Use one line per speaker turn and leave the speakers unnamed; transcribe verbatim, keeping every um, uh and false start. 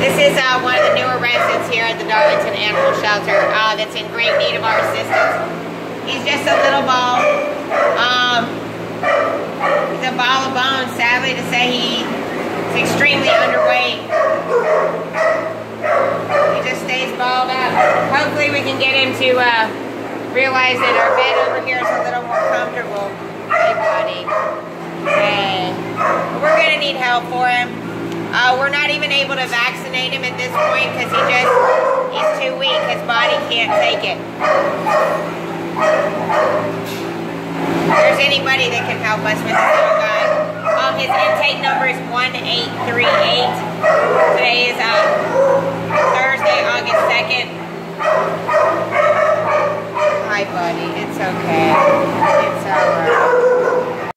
This is uh, one of the newer residents here at the Darlington Animal Shelter uh, that's in great need of our assistance. He's just a little ball. Um, he's a ball of bones. Sadly to say, he's extremely underweight. He just stays balled up. Hopefully we can get him to uh, realize that our bed over here is a little more comfortable. Hey, buddy. Hey. We're going to need help for him. Uh, we're not even able to vaccinate him at this point because he just, he's too weak. His body can't take it. If there's anybody that can help us with this little guy. Um, his intake number is one eight three eight. Today is uh, Thursday, August second. Hi, buddy. It's okay. It's alright.